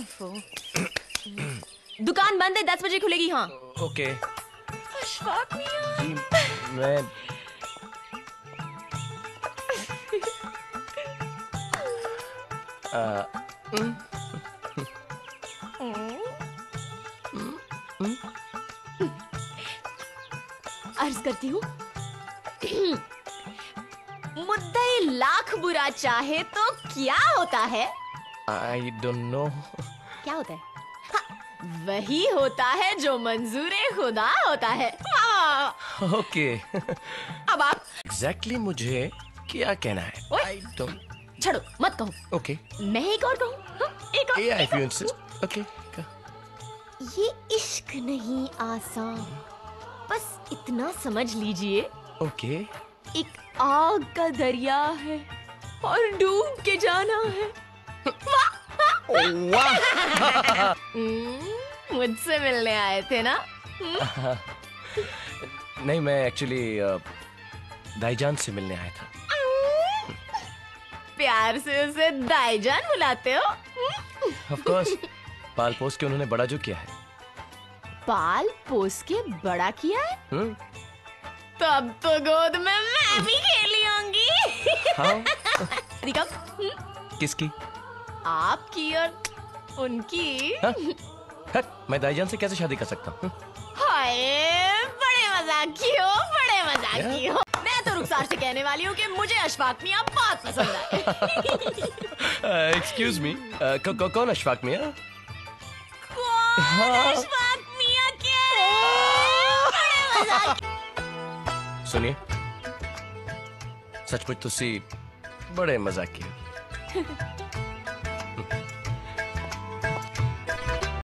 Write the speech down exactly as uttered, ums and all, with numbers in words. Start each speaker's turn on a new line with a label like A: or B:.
A: दुकान बंद है, दस बजे खुलेगी। हाँ
B: ओके।
A: अशफाक मियां
B: जी मैं आ,
A: अर्ज करती हूँ, मुद्दई लाख बुरा चाहे तो क्या होता है?
B: I don't know.
A: क्या होता है? हाँ, वही होता है जो मंजूरे खुदा होता है।
B: ओके।
A: अब आप
B: एग्जैक्टली मुझे क्या कहना है?
A: ओए,
B: आई डोंट।
A: छोड़ो मत कहो।
B: ओके।
A: मैं एक और कहूँ? हाँ, एक और,
B: Yeah,
A: एक
B: if you
A: और।
B: insist. Okay.
A: ये इश्क नहीं आसान, बस इतना समझ लीजिए।
B: ओके।
A: एक आग का दरिया है और डूब के जाना है।
B: वाह।
A: हम्म, मुझसे मिलने आए थे ना?
B: नहीं, मैं एक्चुअली दाईजान से मिलने आया था।
A: प्यार से उसे दाईजान बुलाते हो?
B: Of course. पाल पोस के उन्होंने बड़ा जो किया है।
A: पाल पोस के बड़ा किया है?
B: हम्म।
A: तब तो गोद में मैं भी खेली होंगी।
B: हाँ।
A: दिखाओ।
B: किसकी?
A: आपकी और उनकी।
B: हाँ? हट, मैं दाईजान से कैसे शादी कर सकता हूँ?
A: हाय, बड़े मजाकी हो, बड़े मजाकी हो। मैं तो रुखसार से कहने वाली हूँ कि मुझे अशफाक मियां बहुत पसंद आए।
B: एक्सक्यूज मी, कौन अशफाक मियां?
A: कौन
B: हाँ।
A: अशफाक मियां के? बड़े मजाकी।
B: सुनिए, सचमुच तुसी बड़े मजाकी हो।